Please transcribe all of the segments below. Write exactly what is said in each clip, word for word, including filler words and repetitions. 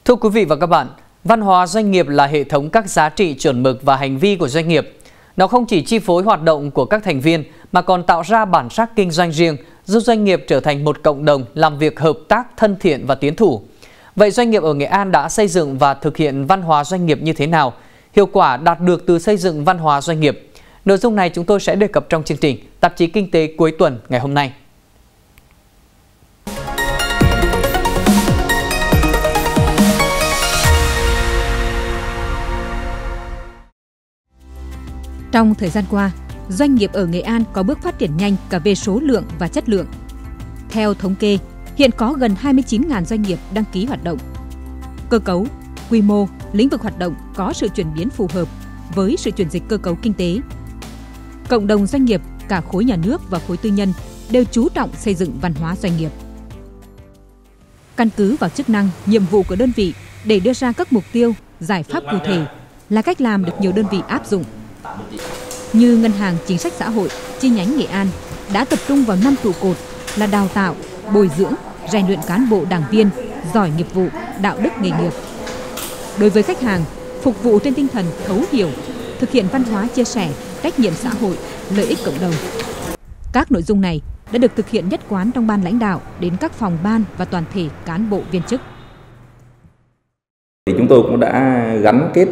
Thưa quý vị và các bạn, văn hóa doanh nghiệp là hệ thống các giá trị chuẩn mực và hành vi của doanh nghiệp. Nó không chỉ chi phối hoạt động của các thành viên mà còn tạo ra bản sắc kinh doanh riêng, giúp doanh nghiệp trở thành một cộng đồng làm việc hợp tác, thân thiện và tiến thủ. Vậy doanh nghiệp ở Nghệ An đã xây dựng và thực hiện văn hóa doanh nghiệp như thế nào? Hiệu quả đạt được từ xây dựng văn hóa doanh nghiệp. Nội dung này chúng tôi sẽ đề cập trong chương trình Tạp chí Kinh tế cuối tuần ngày hôm nay. Trong thời gian qua, doanh nghiệp ở Nghệ An có bước phát triển nhanh cả về số lượng và chất lượng. Theo thống kê, hiện có gần hai mươi chín nghìn doanh nghiệp đăng ký hoạt động. Cơ cấu, quy mô, lĩnh vực hoạt động có sự chuyển biến phù hợp với sự chuyển dịch cơ cấu kinh tế. Cộng đồng doanh nghiệp, cả khối nhà nước và khối tư nhân đều chú trọng xây dựng văn hóa doanh nghiệp. Căn cứ vào chức năng, nhiệm vụ của đơn vị để đưa ra các mục tiêu, giải pháp cụ thể là cách làm được nhiều đơn vị áp dụng. Như Ngân hàng Chính sách Xã hội chi nhánh Nghệ An đã tập trung vào năm trụ cột là đào tạo, bồi dưỡng, rèn luyện cán bộ đảng viên giỏi nghiệp vụ, đạo đức nghề nghiệp. Đối với khách hàng, phục vụ trên tinh thần thấu hiểu, thực hiện văn hóa chia sẻ, trách nhiệm xã hội, lợi ích cộng đồng. Các nội dung này đã được thực hiện nhất quán trong ban lãnh đạo đến các phòng ban và toàn thể cán bộ viên chức. Chúng tôi cũng đã gắn kết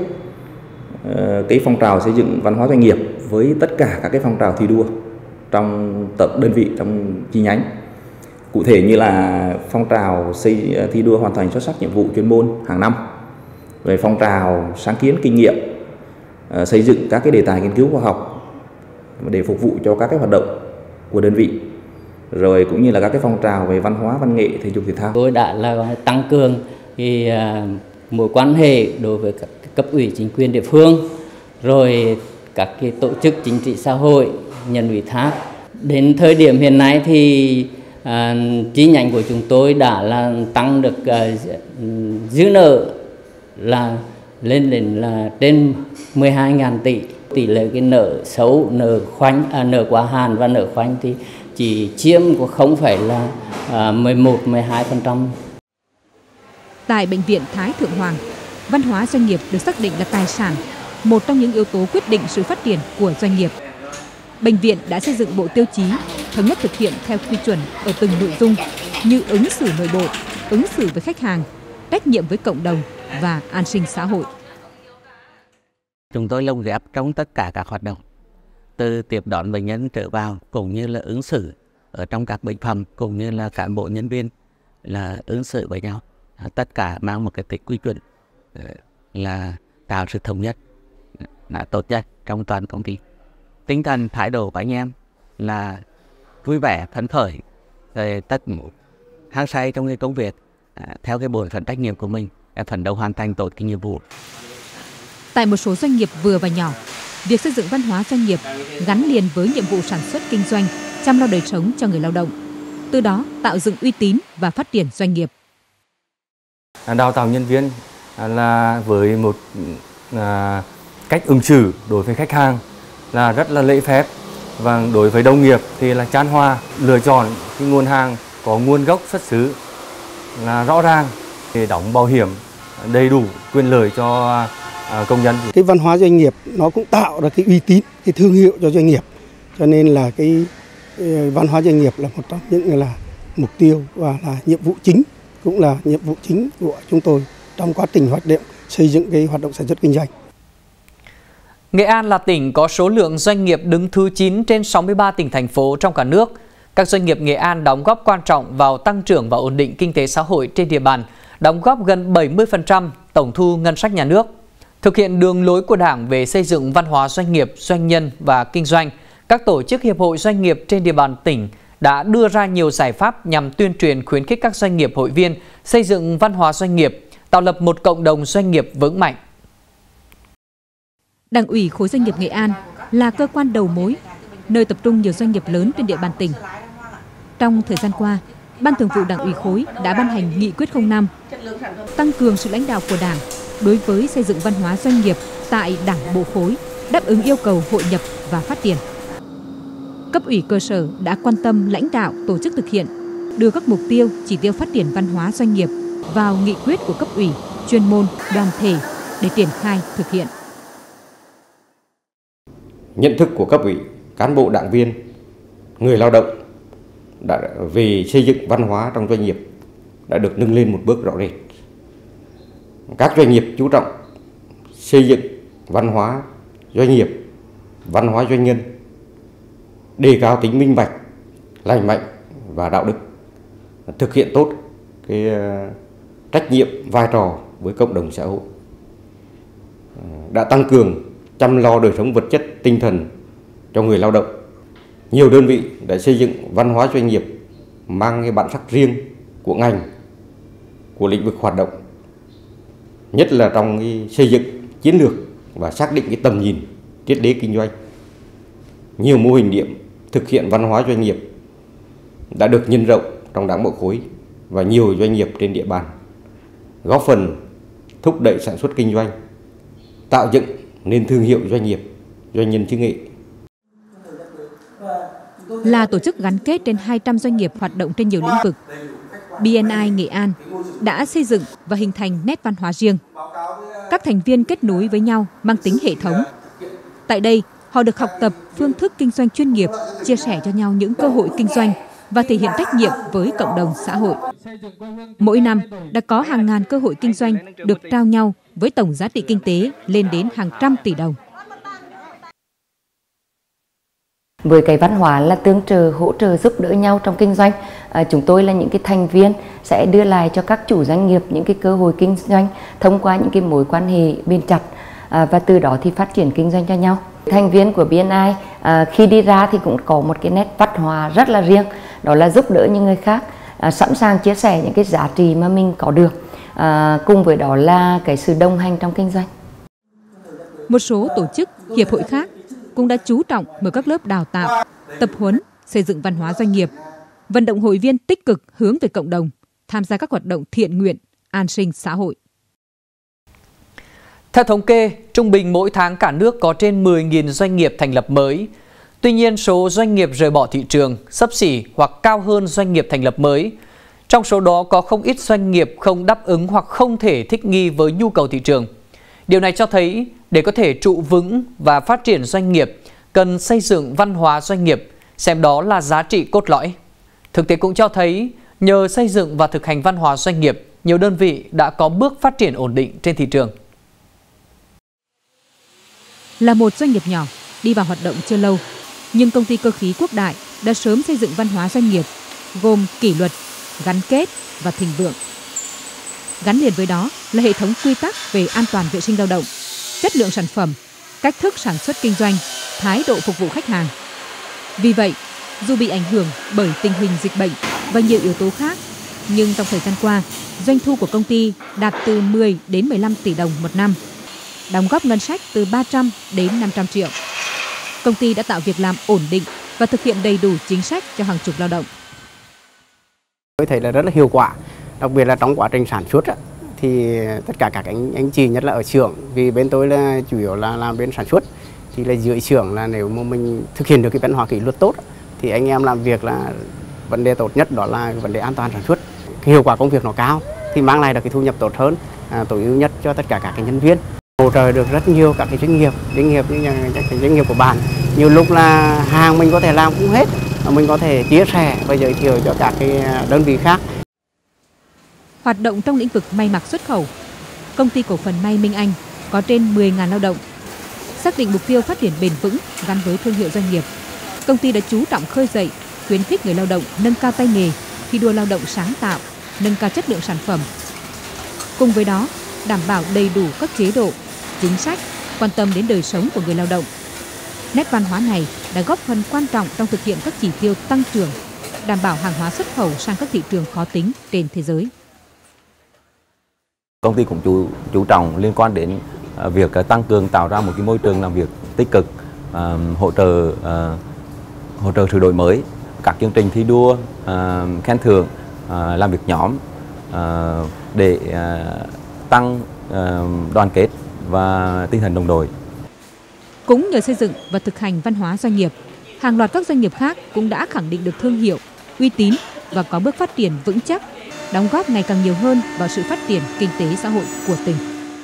cái phong trào xây dựng văn hóa doanh nghiệp với tất cả các cái phong trào thi đua trong tập đơn vị, trong chi nhánh. Cụ thể như là phong trào xây thi đua hoàn thành xuất sắc nhiệm vụ chuyên môn hàng năm, về phong trào sáng kiến kinh nghiệm, xây dựng các cái đề tài nghiên cứu khoa học để phục vụ cho các cái hoạt động của đơn vị, rồi cũng như là các cái phong trào về văn hóa, văn nghệ, thể dục thể thao. Tôi đã là tăng cường thì mối quan hệ đối với các cấp ủy chính quyền địa phương, rồi các cái tổ chức chính trị xã hội, nhận ủy thác. Đến thời điểm hiện nay thì à, chi nhánh của chúng tôi đã là tăng được à, dư nợ là lên đến là trên mười hai nghìn tỷ. Tỷ lệ cái nợ xấu, nợ khoanh, à, nợ quá hạn và nợ khoanh thì chỉ chiếm của không phải là à, mười một mười hai phần trăm. Tại Bệnh viện Thái Thượng Hoàng, văn hóa doanh nghiệp được xác định là tài sản, một trong những yếu tố quyết định sự phát triển của doanh nghiệp. Bệnh viện đã xây dựng bộ tiêu chí, thống nhất thực hiện theo quy chuẩn ở từng nội dung như ứng xử nội bộ, ứng xử với khách hàng, trách nhiệm với cộng đồng và an sinh xã hội. Chúng tôi lồng ghép trong tất cả các hoạt động, từ tiếp đón bệnh nhân trở vào cũng như là ứng xử ở trong các bệnh phẩm, cũng như là cán bộ nhân viên là ứng xử với nhau. Tất cả mang một cái tính quy chuẩn là tạo sự thống nhất là tốt nhất trong toàn công ty. Tinh thần thái độ của anh em là vui vẻ, phấn khởi, rồi tất hăng say trong cái công việc à, theo cái bổn phận trách nhiệm của mình, phấn đấu hoàn thành tốt cái nhiệm vụ. Tại một số doanh nghiệp vừa và nhỏ, việc xây dựng văn hóa doanh nghiệp gắn liền với nhiệm vụ sản xuất kinh doanh, chăm lo đời sống cho người lao động, từ đó tạo dựng uy tín và phát triển doanh nghiệp. Đào tạo nhân viên là với một à, cách ứng xử đối với khách hàng là rất là lễ phép, và đối với đồng nghiệp thì là chan hòa, lựa chọn cái nguồn hàng có nguồn gốc xuất xứ là rõ ràng, để đóng bảo hiểm đầy đủ quyền lợi cho à, công nhân. Cái văn hóa doanh nghiệp nó cũng tạo ra cái uy tín, cái thương hiệu cho doanh nghiệp, cho nên là cái, cái văn hóa doanh nghiệp là một trong những là mục tiêu và là nhiệm vụ chính, cũng là nhiệm vụ chính của chúng tôi trong quá trình hoạt động xây dựng cái hoạt động sản xuất kinh doanh. Nghệ An là tỉnh có số lượng doanh nghiệp đứng thứ chín trên sáu mươi ba tỉnh thành phố trong cả nước. Các doanh nghiệp Nghệ An đóng góp quan trọng vào tăng trưởng và ổn định kinh tế xã hội trên địa bàn, đóng góp gần bảy mươi phần trăm tổng thu ngân sách nhà nước. Thực hiện đường lối của Đảng về xây dựng văn hóa doanh nghiệp, doanh nhân và kinh doanh, các tổ chức hiệp hội doanh nghiệp trên địa bàn tỉnh đã đưa ra nhiều giải pháp nhằm tuyên truyền khuyến khích các doanh nghiệp hội viên xây dựng văn hóa doanh nghiệp, tạo lập một cộng đồng doanh nghiệp vững mạnh. Đảng ủy khối doanh nghiệp Nghệ An là cơ quan đầu mối, nơi tập trung nhiều doanh nghiệp lớn trên địa bàn tỉnh. Trong thời gian qua, Ban Thường vụ Đảng ủy khối đã ban hành Nghị quyết không năm, tăng cường sự lãnh đạo của Đảng đối với xây dựng văn hóa doanh nghiệp tại Đảng bộ khối, đáp ứng yêu cầu hội nhập và phát triển. Cấp ủy cơ sở đã quan tâm lãnh đạo tổ chức thực hiện, đưa các mục tiêu, chỉ tiêu phát triển văn hóa doanh nghiệp vào nghị quyết của cấp ủy, chuyên môn, đoàn thể để triển khai thực hiện. Nhận thức của cấp ủy, cán bộ đảng viên, người lao động đã về xây dựng văn hóa trong doanh nghiệp đã được nâng lên một bước rõ rệt. Các doanh nghiệp chú trọng xây dựng văn hóa doanh nghiệp, văn hóa doanh nhân, đề cao tính minh bạch, lành mạnh và đạo đức, thực hiện tốt cái trách nhiệm vai trò với cộng đồng xã hội, đã tăng cường chăm lo đời sống vật chất tinh thần cho người lao động. Nhiều đơn vị đã xây dựng văn hóa doanh nghiệp mang cái bản sắc riêng của ngành, của lĩnh vực hoạt động, nhất là trong cái xây dựng chiến lược và xác định cái tầm nhìn triết lý kinh doanh. Nhiều mô hình điểm thực hiện văn hóa doanh nghiệp đã được nhân rộng trong Đảng bộ khối và nhiều doanh nghiệp trên địa bàn, góp phần thúc đẩy sản xuất kinh doanh, tạo dựng nên thương hiệu doanh nghiệp, doanh nhân xứ Nghệ. Là tổ chức gắn kết trên hai trăm doanh nghiệp hoạt động trên nhiều lĩnh vực, bê en i Nghệ An đã xây dựng và hình thành nét văn hóa riêng. Các thành viên kết nối với nhau mang tính hệ thống. Tại đây, họ được học tập phương thức kinh doanh chuyên nghiệp, chia sẻ cho nhau những cơ hội kinh doanh và thể hiện trách nhiệm với cộng đồng xã hội. Mỗi năm đã có hàng ngàn cơ hội kinh doanh được trao nhau với tổng giá trị kinh tế lên đến hàng trăm tỷ đồng. Với cái văn hóa là tương trợ, hỗ trợ, giúp đỡ nhau trong kinh doanh, à, chúng tôi là những cái thành viên sẽ đưa lại cho các chủ doanh nghiệp những cái cơ hội kinh doanh thông qua những cái mối quan hệ bền chặt, à, và từ đó thì phát triển kinh doanh cho nhau. Thành viên của bê en i à, khi đi ra thì cũng có một cái nét văn hóa rất là riêng, đó là giúp đỡ những người khác, à, sẵn sàng chia sẻ những cái giá trị mà mình có được, à, cùng với đó là cái sự đồng hành trong kinh doanh. Một số tổ chức, hiệp hội khác cũng đã chú trọng mở các lớp đào tạo, tập huấn, xây dựng văn hóa doanh nghiệp, vận động hội viên tích cực hướng về cộng đồng, tham gia các hoạt động thiện nguyện, an sinh xã hội. Theo thống kê, trung bình mỗi tháng cả nước có trên mười nghìn doanh nghiệp thành lập mới. Tuy nhiên, số doanh nghiệp rời bỏ thị trường xấp xỉ hoặc cao hơn doanh nghiệp thành lập mới. Trong số đó có không ít doanh nghiệp không đáp ứng hoặc không thể thích nghi với nhu cầu thị trường. Điều này cho thấy để có thể trụ vững và phát triển doanh nghiệp, cần xây dựng văn hóa doanh nghiệp, xem đó là giá trị cốt lõi. Thực tế cũng cho thấy, nhờ xây dựng và thực hành văn hóa doanh nghiệp, nhiều đơn vị đã có bước phát triển ổn định trên thị trường. Là một doanh nghiệp nhỏ, đi vào hoạt động chưa lâu, nhưng công ty cơ khí Quốc Đại đã sớm xây dựng văn hóa doanh nghiệp, gồm kỷ luật, gắn kết và thịnh vượng. Gắn liền với đó là hệ thống quy tắc về an toàn vệ sinh lao động, chất lượng sản phẩm, cách thức sản xuất kinh doanh, thái độ phục vụ khách hàng. Vì vậy, dù bị ảnh hưởng bởi tình hình dịch bệnh và nhiều yếu tố khác, nhưng trong thời gian qua, doanh thu của công ty đạt từ mười đến mười lăm tỷ đồng một năm, đóng góp ngân sách từ ba trăm đến năm trăm triệu. Công ty đã tạo việc làm ổn định và thực hiện đầy đủ chính sách cho hàng chục lao động. Tôi thấy là rất là hiệu quả, đặc biệt là trong quá trình sản xuất thì tất cả các anh anh chị, nhất là ở xưởng, vì bên tôi là chủ yếu là làm bên sản xuất, thì là dưới xưởng là nếu mà mình thực hiện được cái văn hóa kỷ luật tốt thì anh em làm việc là vấn đề tốt nhất đó là vấn đề an toàn sản xuất. Cái hiệu quả công việc nó cao thì mang lại được cái thu nhập tốt hơn, à, tối ưu nhất cho tất cả các cái nhân viên. Hỗ trợ được rất nhiều các cái doanh nghiệp, doanh nghiệp như các cái doanh nghiệp của bạn. Nhiều lúc là hàng mình có thể làm không hết, mình có thể chia sẻ và giới thiệu cho các cái đơn vị khác. Hoạt động trong lĩnh vực may mặc xuất khẩu, công ty cổ phần may Minh Anh có trên mười nghìn lao động. Xác định mục tiêu phát triển bền vững gắn với thương hiệu doanh nghiệp, công ty đã chú trọng khơi dậy, khuyến khích người lao động nâng cao tay nghề, thi đua lao động sáng tạo, nâng cao chất lượng sản phẩm. Cùng với đó, đảm bảo đầy đủ các chế độ, chính sách, quan tâm đến đời sống của người lao động. Nét văn hóa này đã góp phần quan trọng trong thực hiện các chỉ tiêu tăng trưởng, đảm bảo hàng hóa xuất khẩu sang các thị trường khó tính trên thế giới. Công ty cũng chú, chú trọng liên quan đến uh, việc uh, tăng cường tạo ra một cái môi trường làm việc tích cực, uh, hỗ trợ uh, hỗ trợ sự đổi mới, các chương trình thi đua, uh, khen thưởng, uh, làm việc nhóm uh, để uh, tăng uh, đoàn kết và tinh thần đồng đội. Cũng nhờ xây dựng và thực hành văn hóa doanh nghiệp, hàng loạt các doanh nghiệp khác cũng đã khẳng định được thương hiệu, uy tín và có bước phát triển vững chắc, đóng góp ngày càng nhiều hơn vào sự phát triển kinh tế xã hội của tỉnh.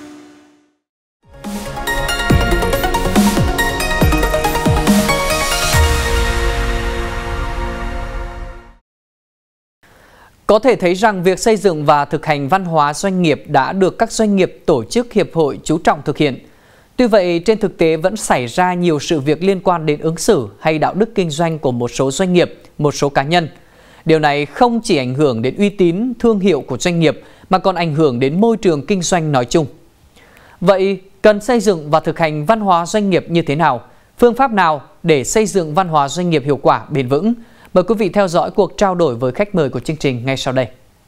Có thể thấy rằng việc xây dựng và thực hành văn hóa doanh nghiệp đã được các doanh nghiệp, tổ chức, hiệp hội chú trọng thực hiện. Tuy vậy, trên thực tế vẫn xảy ra nhiều sự việc liên quan đến ứng xử hay đạo đức kinh doanh của một số doanh nghiệp, một số cá nhân. Điều này không chỉ ảnh hưởng đến uy tín, thương hiệu của doanh nghiệp mà còn ảnh hưởng đến môi trường kinh doanh nói chung. Vậy, cần xây dựng và thực hành văn hóa doanh nghiệp như thế nào? Phương pháp nào để xây dựng văn hóa doanh nghiệp hiệu quả, bền vững? Mời quý vị theo dõi cuộc trao đổi với khách mời của chương trình ngay sau đây.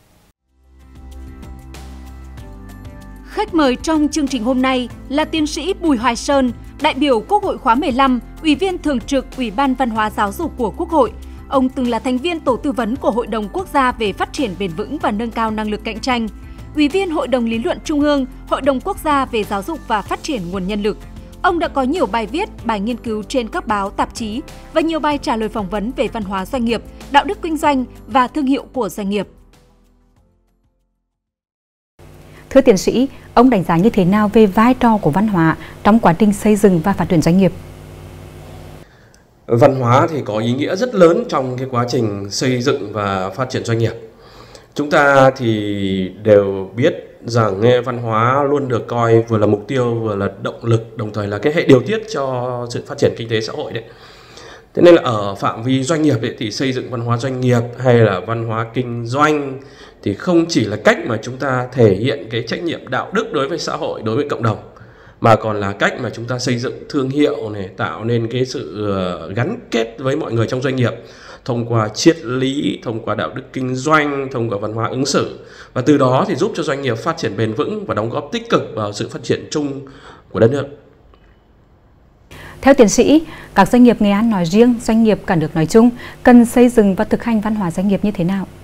Khách mời trong chương trình hôm nay là tiến sĩ Bùi Hoài Sơn, đại biểu Quốc hội khóa mười lăm, Ủy viên Thường trực Ủy ban Văn hóa Giáo dục của Quốc hội. Ông từng là thành viên tổ tư vấn của Hội đồng Quốc gia về phát triển bền vững và nâng cao năng lực cạnh tranh, Ủy viên Hội đồng Lý luận Trung ương, Hội đồng Quốc gia về giáo dục và phát triển nguồn nhân lực. Ông đã có nhiều bài viết, bài nghiên cứu trên các báo, tạp chí và nhiều bài trả lời phỏng vấn về văn hóa doanh nghiệp, đạo đức kinh doanh và thương hiệu của doanh nghiệp. Thưa tiến sĩ, ông đánh giá như thế nào về vai trò của văn hóa trong quá trình xây dựng và phát triển doanh nghiệp? Văn hóa thì có ý nghĩa rất lớn trong cái quá trình xây dựng và phát triển doanh nghiệp. Chúng ta thì đều biết rằng văn hóa luôn được coi vừa là mục tiêu, vừa là động lực, đồng thời là cái hệ điều tiết cho sự phát triển kinh tế xã hội đấy. Thế nên là ở phạm vi doanh nghiệp ấy, thì xây dựng văn hóa doanh nghiệp hay là văn hóa kinh doanh thì không chỉ là cách mà chúng ta thể hiện cái trách nhiệm đạo đức đối với xã hội, đối với cộng đồng, mà còn là cách mà chúng ta xây dựng thương hiệu này, tạo nên cái sự gắn kết với mọi người trong doanh nghiệp thông qua triết lý, thông qua đạo đức kinh doanh, thông qua văn hóa ứng xử, và từ đó thì giúp cho doanh nghiệp phát triển bền vững và đóng góp tích cực vào sự phát triển chung của đất nước. Theo tiến sĩ, các doanh nghiệp Nghệ An nói riêng, doanh nghiệp cả nước nói chung cần xây dựng và thực hành văn hóa doanh nghiệp như thế nào?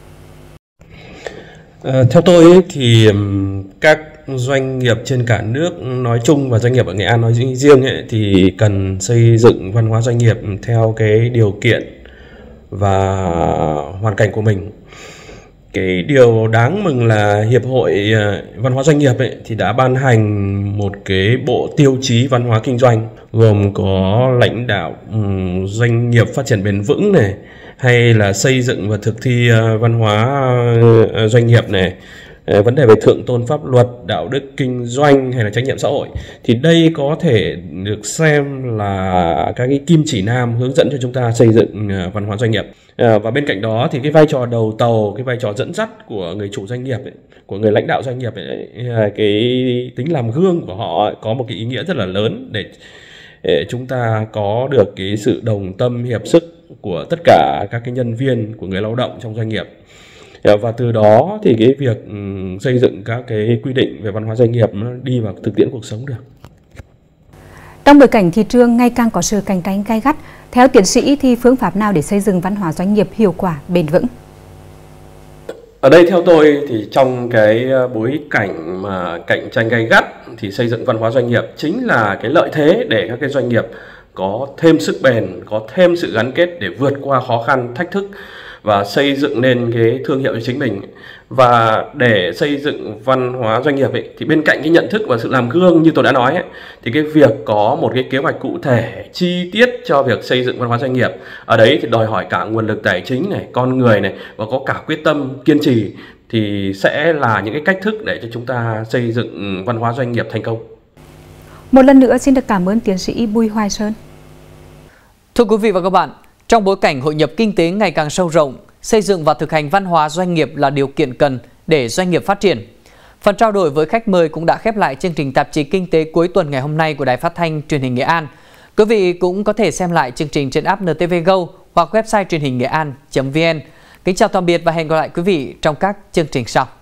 À, theo tôi thì các doanh nghiệp trên cả nước nói chung và doanh nghiệp ở Nghệ An nói riêng ấy, thì cần xây dựng văn hóa doanh nghiệp theo cái điều kiện và hoàn cảnh của mình. Cái điều đáng mừng là Hiệp hội Văn hóa Doanh nghiệp ấy, thì đã ban hành một cái bộ tiêu chí văn hóa kinh doanh gồm có lãnh đạo um, doanh nghiệp phát triển bền vững này, hay là xây dựng và thực thi uh, văn hóa uh, doanh nghiệp này, uh, vấn đề về thượng tôn pháp luật, đạo đức kinh doanh hay là trách nhiệm xã hội. Thì đây có thể được xem là các cái kim chỉ nam hướng dẫn cho chúng ta xây dựng uh, văn hóa doanh nghiệp. À, và bên cạnh đó thì cái vai trò đầu tàu, cái vai trò dẫn dắt của người chủ doanh nghiệp ấy, của người lãnh đạo doanh nghiệp ấy, cái tính làm gương của họ ấy, có một cái ý nghĩa rất là lớn để, để chúng ta có được cái sự đồng tâm hiệp sức của tất cả các cái nhân viên, của người lao động trong doanh nghiệp. À, và từ đó thì cái việc um, xây dựng các cái quy định về văn hóa doanh nghiệp nó đi vào thực tiễn cuộc sống được. Trong bối cảnh thị trường ngày càng có sự cạnh tranh gay gắt, theo tiến sĩ thì phương pháp nào để xây dựng văn hóa doanh nghiệp hiệu quả, bền vững? Ở đây theo tôi thì trong cái bối cảnh mà cạnh tranh gay gắt thì xây dựng văn hóa doanh nghiệp chính là cái lợi thế để các cái doanh nghiệp có thêm sức bền, có thêm sự gắn kết để vượt qua khó khăn, thách thức và xây dựng nên cái thương hiệu cho chính mình. Và để xây dựng văn hóa doanh nghiệp ấy, thì bên cạnh cái nhận thức và sự làm gương như tôi đã nói ấy, thì cái việc có một cái kế hoạch cụ thể, chi tiết cho việc xây dựng văn hóa doanh nghiệp, ở đấy thì đòi hỏi cả nguồn lực tài chính này, con người này, và có cả quyết tâm, kiên trì, thì sẽ là những cái cách thức để cho chúng ta xây dựng văn hóa doanh nghiệp thành công. Một lần nữa xin được cảm ơn tiến sĩ Bùi Hoài Sơn. Thưa quý vị và các bạn, trong bối cảnh hội nhập kinh tế ngày càng sâu rộng, xây dựng và thực hành văn hóa doanh nghiệp là điều kiện cần để doanh nghiệp phát triển. Phần trao đổi với khách mời cũng đã khép lại chương trình tạp chí Kinh tế cuối tuần ngày hôm nay của Đài Phát thanh Truyền hình Nghệ An. Quý vị cũng có thể xem lại chương trình trên app en tê vê Go hoặc website truyền hình nghệ an chấm vn. Kính chào tạm biệt và hẹn gặp lại quý vị trong các chương trình sau.